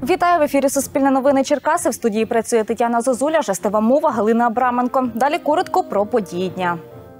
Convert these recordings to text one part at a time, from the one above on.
Вітаю, в ефірі Суспільне новини Черкаси. В студії працює Тетяна Зозуля, жестова мова Галина Абраменко. Далі коротко про події дня.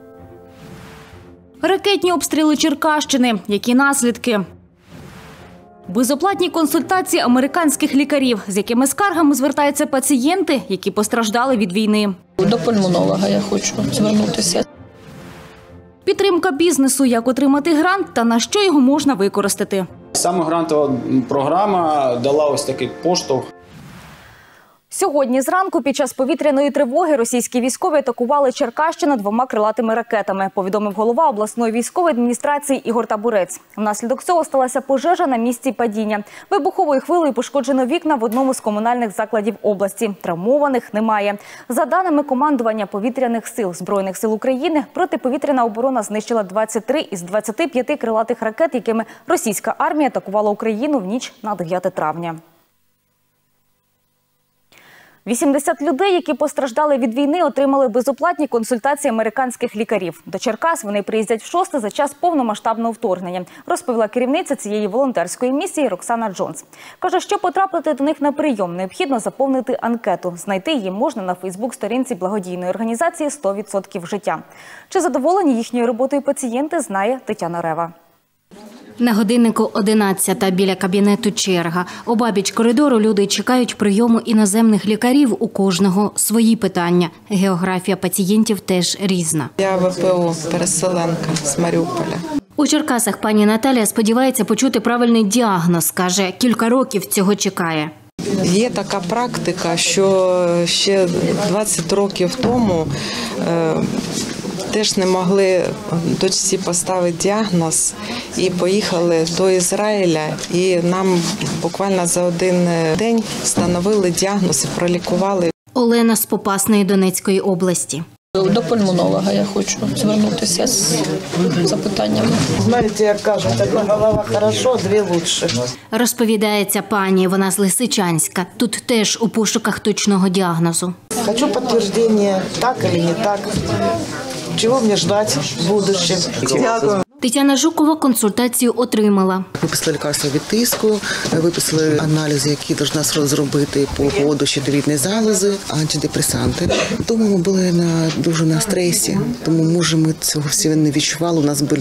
Ракетні обстріли Черкащини. Які наслідки? Безоплатні консультації американських лікарів. З якими скаргами звертаються пацієнти, які постраждали від війни? До пульмонолога я хочу звернутися. Підтримка бізнесу. Як отримати грант та на що його можна використати? Саме грантова програма дала ось такий поштовх. Сьогодні зранку під час повітряної тривоги російські військові атакували Черкащину 2 крилатими ракетами, повідомив голова обласної військової адміністрації Ігор Табурець. Внаслідок цього сталася пожежа на місці падіння. Вибуховою хвилею пошкоджено вікна в одному з комунальних закладів області. Травмованих немає. За даними командування повітряних сил Збройних сил України, протиповітряна оборона знищила 23 із 25 крилатих ракет, якими російська армія атакувала Україну в ніч на 9 травня. 80 людей, які постраждали від війни, отримали безоплатні консультації американських лікарів. До Черкас вони приїздять вшосте за час повномасштабного вторгнення, розповіла керівниця цієї волонтерської місії Роксана Джонс. Каже, що потрапити до них на прийом, необхідно заповнити анкету. Знайти її можна на Фейсбук-сторінці благодійної організації «100% життя». Чи задоволені їхньою роботою пацієнти, знає Тетяна Рева. На годиннику 11 біля кабінету черга. Обабіч коридору люди чекають прийому іноземних лікарів. У кожного свої питання. Географія пацієнтів теж різна. Я ВПО, переселенка з Маріуполя. У Черкасах пані Наталія сподівається почути правильний діагноз. Каже, кілька років цього чекає. Є така практика, що ще 20 років тому теж не могли дочці поставити діагноз і поїхали до Ізраїля. І нам буквально за один день встановили діагноз і пролікували. Олена з Попасної Донецької області. До пульмонолога я хочу звернутися з запитаннями. Знаєте, як кажуть, одна голова хорошо, 2 лучше. Розповідається пані, вона з Лисичанська. Тут теж у пошуках точного діагнозу. Хочу підтвердження, так чи не так. Чого мені чекати в будущем? Дякую. Тетяна Жукова консультацію отримала. Виписали лікарства від тиску, виписали аналізи, які повинна зробити по поводу щитовідної залози, антидепресанти. Тому ми були дуже на стресі, тому може ми цього всього не відчували. У нас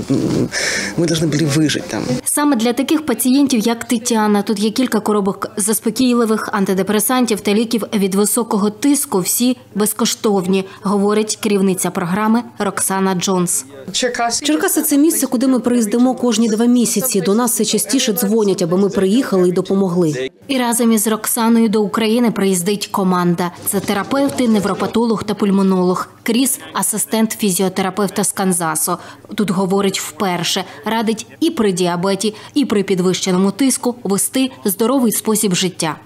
ми повинні були вижити там. Саме для таких пацієнтів, як Тетяна, тут є кілька коробок заспокійливих, антидепресантів та ліків від високого тиску. Всі безкоштовні, говорить керівниця програми Роксана Джонс. Черкаси – це місце, куди ми приїздимо кожні 2 місяці. До нас все частіше дзвонять, аби ми приїхали і допомогли. І разом із Роксаною до України приїздить команда. Це терапевти, невропатолог та пульмонолог. Кріс – асистент фізіотерапевта з Канзасу. Тут говорить вперше. Радить і при діабеті, і при підвищеному тиску вести здоровий спосіб життя.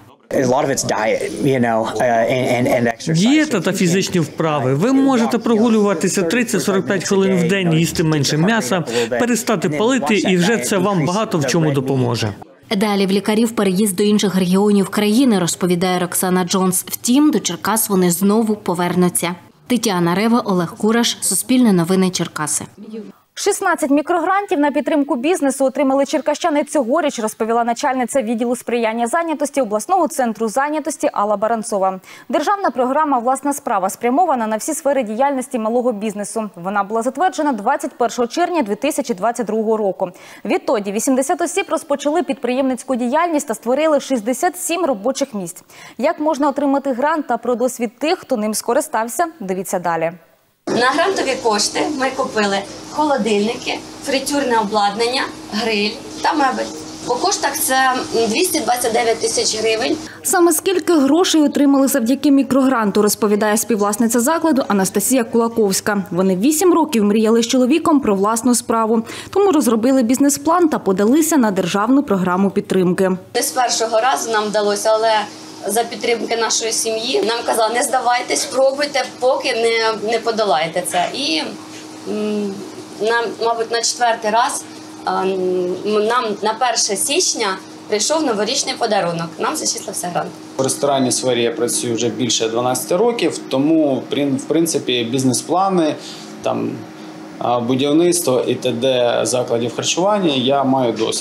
Дієта та фізичні вправи. Ви можете прогулюватися 30-45 хвилин в день, їсти менше м'яса, перестати палити, і вже це вам багато в чому допоможе. Далі в лікарів переїзд до інших регіонів країни, розповідає Роксана Джонс. Втім, до Черкас вони знову повернуться. Тетяна Рева, Олег Кураш, Суспільне новини Черкаси. 16 мікрогрантів на підтримку бізнесу отримали черкащани цьогоріч, розповіла начальниця відділу сприяння зайнятості обласного центру зайнятості Алла Баранцова. Державна програма «Власна справа» спрямована на всі сфери діяльності малого бізнесу. Вона була затверджена 21 червня 2022 року. Відтоді 80 осіб розпочали підприємницьку діяльність та створили 67 робочих місць. Як можна отримати грант та про досвід тих, хто ним скористався, дивіться далі. На грантові кошти ми купили холодильники, фритюрне обладнання, гриль та мебель. По коштах це 229 тисяч гривень. Саме скільки грошей отримали завдяки мікрогранту, розповідає співвласниця закладу Анастасія Кулаковська. Вони 8 років мріяли з чоловіком про власну справу. Тому розробили бізнес-план та подалися на державну програму підтримки. Не з першого разу нам вдалося, але за підтримки нашої сім'ї нам казали, не здавайтесь, пробуйте, поки не подолаєте це. І нам, мабуть, на 4-й раз нам на 1 січня прийшов новорічний подарунок. Нам зачислився грант. В ресторанній сфері я працюю вже більше 12 років, тому, в принципі, бізнес-плани, будівництво і т.д. закладів харчування я маю досвід.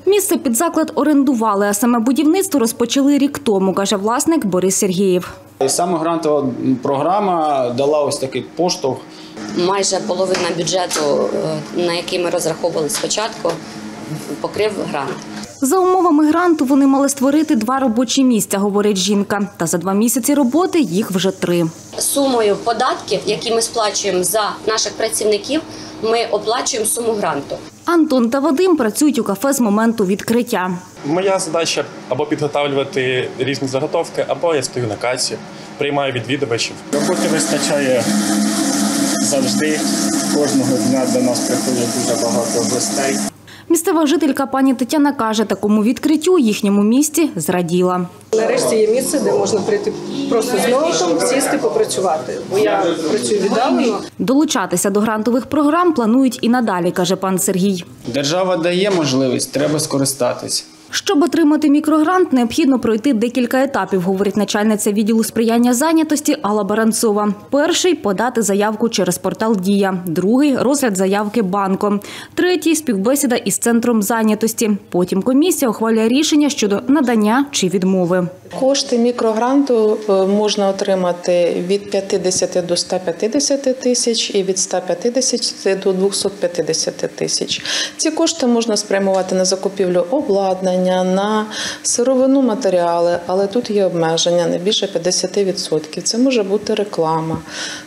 Місце під заклад орендували, а саме будівництво розпочали рік тому, каже власник Борис Сергієв. І саме грантова програма дала ось такий поштовх. Майже половина бюджету, на який ми розраховували спочатку, покрив грант. За умовами гранту вони мали створити 2 робочі місця, говорить жінка. Та за 2 місяці роботи їх вже 3. Сумою податків, які ми сплачуємо за наших працівників, ми оплачуємо суму гранту. Антон та Вадим працюють у кафе з моменту відкриття. Моя задача або підготовлювати різні заготовки, або я стою на касі, приймаю відвідувачів. Роботи вистачає завжди. Кожного дня до нас приходять дуже багато гостей. Місцева жителька пані Тетяна каже, такому відкриттю їхньому місті зраділа. Нарешті є місце, де можна прийти просто з ноутом, сісти, попрацювати. Бо я працюю віддалено. Долучатися до грантових програм планують і надалі, каже пан Сергій. Держава дає можливість, треба скористатись. Щоб отримати мікрогрант, необхідно пройти декілька етапів, говорить начальниця відділу сприяння зайнятості Алла Баранцова. Перший – подати заявку через портал «Дія». Другий – розгляд заявки банком. Третій – співбесіда із центром зайнятості. Потім комісія ухвалює рішення щодо надання чи відмови. Кошти мікрогранту можна отримати від 50 до 150 тисяч і від 150 до 250 тисяч. Ці кошти можна спрямувати на закупівлю обладнання, на сировину, матеріали, але тут є обмеження не більше 50%. Це може бути реклама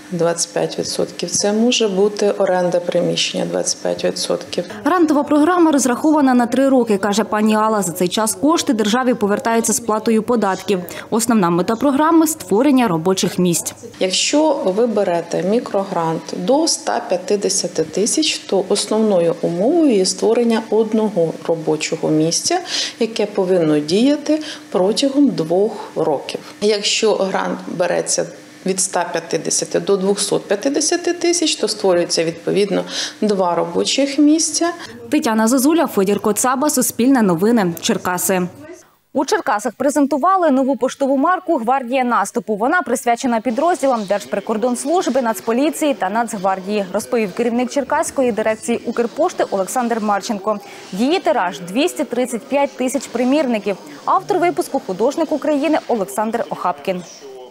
25%, це може бути оренда приміщення 25%. Грантова програма розрахована на 3 роки, каже пані Алла. За цей час кошти державі повертаються сплатою податків. Основна мета програми – створення робочих місць. Якщо ви берете мікрогрант до 150 тисяч, то основною умовою є створення 1 робочого місця, яке повинно діяти протягом 2 років. Якщо грант береться від 150 до 250 тисяч, то створюється відповідно 2 робочих місця. Тетяна Зозуля, Федір Коцаба, Суспільне новини, Черкаси. У Черкасах презентували нову поштову марку «Гвардія наступу». Вона присвячена підрозділам Держприкордонслужби, Нацполіції та Нацгвардії, розповів керівник Черкаської дирекції Укрпошти Олександр Марченко. Її тираж – 235 тисяч примірників. Автор випуску – художник України Олександр Охапкін.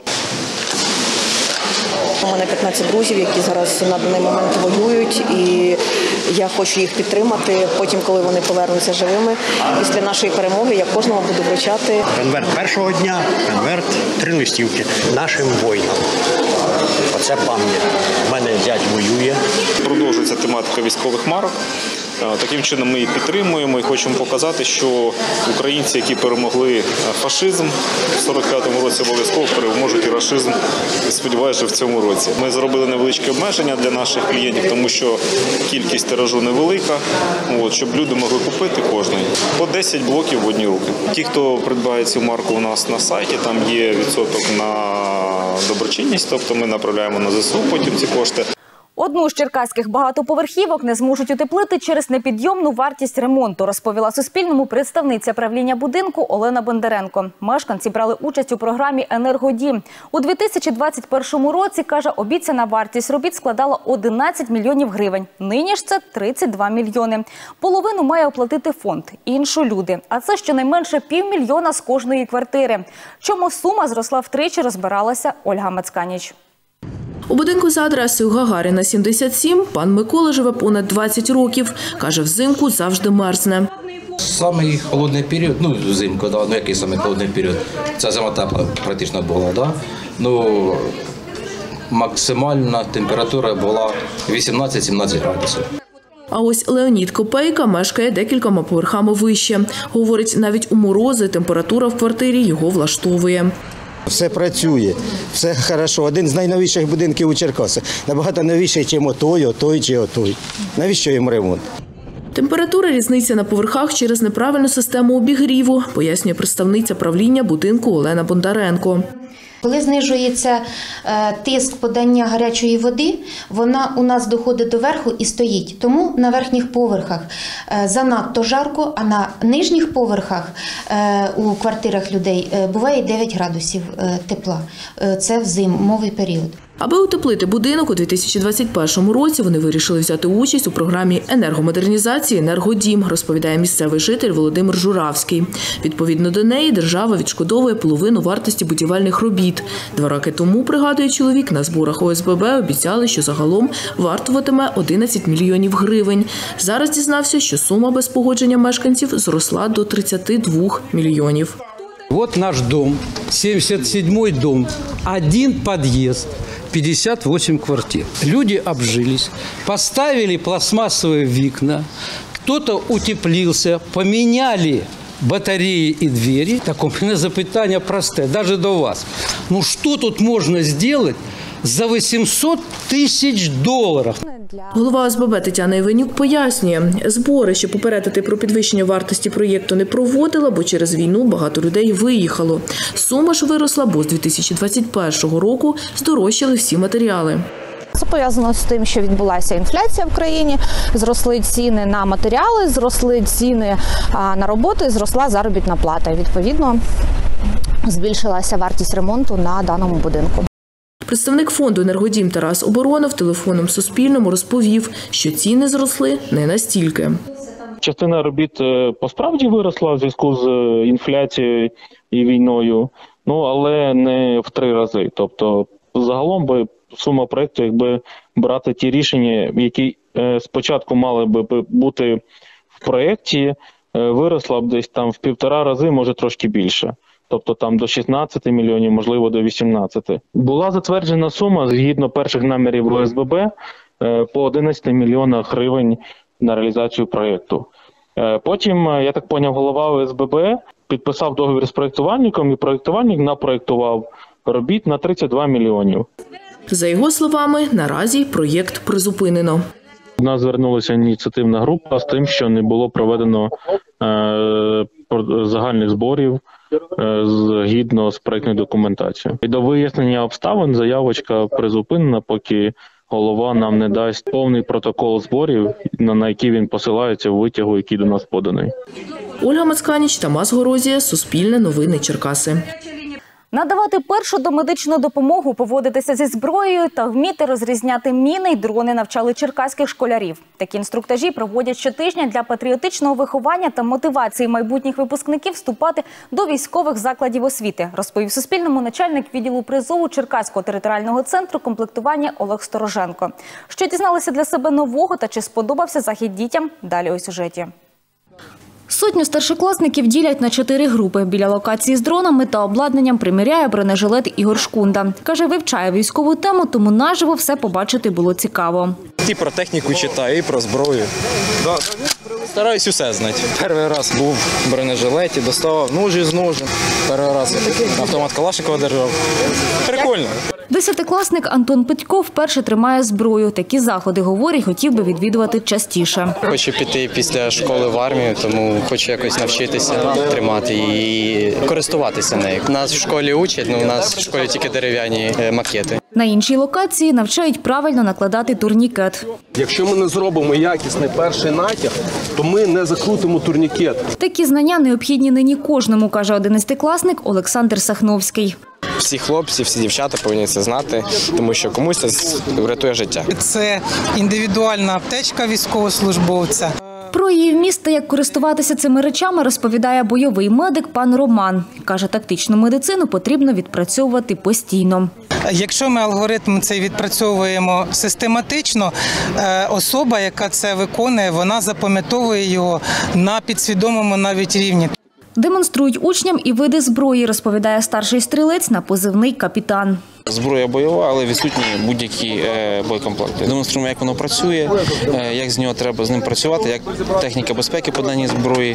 У мене 15 друзів, які зараз на даний момент воюють, і я хочу їх підтримати. Потім, коли вони повернуться живими, після нашої перемоги, я кожному буду вручати. Конверт першого дня, конверт 3 листівки нашим воїнам. Оце пам'ять. У мене зять воює. Продовжується тематика військових марок. Таким чином ми їх підтримуємо і хочемо показати, що українці, які перемогли фашизм в 45-му році, обов'язково переможуть і рашизм, сподіваюся, в цьому році. Ми зробили невеличке обмеження для наших клієнтів, тому що кількість тиражу невелика, щоб люди могли купити кожний. По 10 блоків в одні руки. Ті, хто придбає цю марку у нас на сайті, там є відсоток на доброчинність, тобто ми направляємо на ЗСУ потім ці кошти. Одну з черкаських багатоповерхівок не зможуть утеплити через непідйомну вартість ремонту, розповіла Суспільному представниця правління будинку Олена Бондаренко. Мешканці брали участь у програмі «Енергодім». У 2021 році, каже, обіцяна вартість робіт складала 11 мільйонів гривень. Нині ж це 32 мільйони. Половину має оплатити фонд, іншу – люди. А це щонайменше 500 000 з кожної квартири. Чому сума зросла втричі, розбиралася Ольга Мацканіч. У будинку за адресою Гагаріна, 77, пан Микола живе понад 20 років. Каже, взимку завжди мерзне. Самий холодний період, взимку, який самий холодний період, ця зима тепла практично була, максимальна температура була 18-17 градусів. А ось Леонід Копейка мешкає декількома поверхами вище. Говорить, навіть у морози температура в квартирі його влаштовує. Все працює, все хорошо. Один з найновіших будинків у Черкасах. Набагато новіший, ніж отой чи отой. Навіщо їм ремонт? Температура різниця на поверхах через неправильну систему обігріву, пояснює представниця правління будинку Олена Бондаренко. Коли знижується тиск подання гарячої води, вона у нас доходить до верху і стоїть. Тому на верхніх поверхах занадто жарко, а на нижніх поверхах у квартирах людей буває 9 градусів тепла. Це в зимовий період. Аби утеплити будинок у 2021 році, вони вирішили взяти участь у програмі енергомодернізації «Енергодім», розповідає місцевий житель Володимир Журавський. Відповідно до неї, держава відшкодовує половину вартості будівельних робіт. 2 роки тому, пригадує чоловік, на зборах ОСББ обіцяли, що загалом вартуватиме 11 мільйонів гривень. Зараз дізнався, що сума без погодження мешканців зросла до 32 мільйонів. Вот наш дом, 77-й дом, один подъезд, 58 квартир. Люди обжились, поставили пластмассовые окна, кто-то утеплился, поменяли батареи и двери. Так у меня запитание простое, даже до вас. Ну что тут можно сделать за 800 тисяч доларів? Голова ОСББ Тетяна Іванюк пояснює, збори, щоб попередити про підвищення вартості проєкту, не проводила, бо через війну багато людей виїхало. Сума ж виросла, бо з 2021 року здорожчали всі матеріали. Це пов'язано з тим, що відбулася інфляція в країні, зросли ціни на матеріали, зросли ціни на роботу і зросла заробітна плата. Відповідно, збільшилася вартість ремонту на даному будинку. Представник фонду «Енергодім» Тарас Оборонов телефоном Суспільному розповів, що ціни зросли не настільки. Частина робіт по-справді виросла в зв'язку з інфляцією і війною, але не в 3 рази. Тобто загалом би сума проєкту, якби брати ті рішення, які спочатку мали би бути в проєкті, виросла б десь там в 1,5 рази, може трошки більше. Тобто там до 16 мільйонів, можливо, до 18. Була затверджена сума, згідно перших намірів ОСББ, по 11 мільйонах гривень на реалізацію проєкту. Потім, я так поняв, голова ОСББ підписав договір з проєктувальником, і проєктувальник напроєктував робіт на 32 мільйонів. За його словами, наразі проєкт призупинено. До нас звернулася ініціативна група з тим, що не було проведено загальних зборів згідно з проєктною документацією. І до вияснення обставин заявочка призупинена, поки голова нам не дасть повний протокол зборів, на який він посилається у витягу, який до нас поданий. Ольга Мацканіч, Тамас Горозія, Суспільне новини, Черкаси. Надавати першу домедичну допомогу, поводитися зі зброєю та вміти розрізняти міни й дрони навчали черкаських школярів. Такі інструктажі проводять щотижня для патріотичного виховання та мотивації майбутніх випускників вступати до військових закладів освіти, розповів Суспільному начальник відділу призову Черкаського територіального центру комплектування Олег Стороженко. Що дізналися для себе нового та чи сподобався захід дітям – далі у сюжеті. Сотню старшокласників ділять на 4 групи. Біля локації з дронами та обладнанням приміряє бронежилет Ігор Шкунда. Каже, вивчає військову тему, тому наживо все побачити було цікаво. І про техніку читаю, і про зброю. Стараюсь усе знати. Перший раз був в бронежилеті, доставав ножі з ножем. Перший раз автомат Калашникова держав. Прикольно. 10-класник Антон Петько вперше тримає зброю. Такі заходи, говорить, хотів би відвідувати частіше. Хочу піти після школи в армію, тому хочу якось навчитися тримати і користуватися нею. Нас в школі учать, але у нас в школі тільки дерев'яні макети. На іншій локації навчають правильно накладати турнікет. Якщо ми не зробимо якісний перший натяг, то ми не закрутимо турнікет. Такі знання необхідні нині кожному, каже 11-класник Олександр Сахновський. Всі хлопці, всі дівчата повинні це знати, тому що комусь це врятує життя. Це індивідуальна аптечка військовослужбовця. Про її вміст та як користуватися цими речами розповідає бойовий медик пан Роман. Каже, тактичну медицину потрібно відпрацьовувати постійно. Якщо ми алгоритм цей відпрацьовуємо систематично, особа, яка це виконує, вона запам'ятовує його на підсвідомому навіть рівні. Демонструють учням і види зброї, розповідає старший стрілець на позивний «Капітан». Зброя бойова, але відсутні будь-які боєкомплекти. Демонструємо, як воно працює, як з нього треба з ним працювати, як техніка безпеки по даній зброї,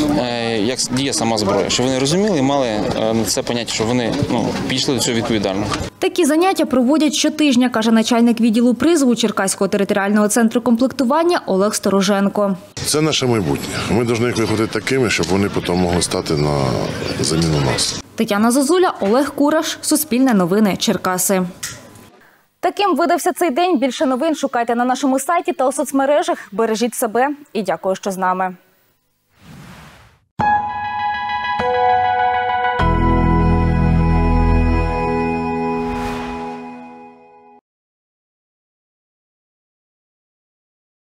як діє сама зброя. Щоб вони розуміли і мали це поняття, що вони підійшли до цього відповідально. Такі заняття проводять щотижня, каже начальник відділу призову Черкаського територіального центру комплектування Олег Стороженко. Це наше майбутнє. Ми повинні їх виходити такими, щоб вони потім могли стати на заміну нас. Тетяна Зозуля, Олег Кураш, Суспільне новини, Черкаси. Таким видався цей день. Більше новин шукайте на нашому сайті та у соцмережах. Бережіть себе і дякую, що з нами.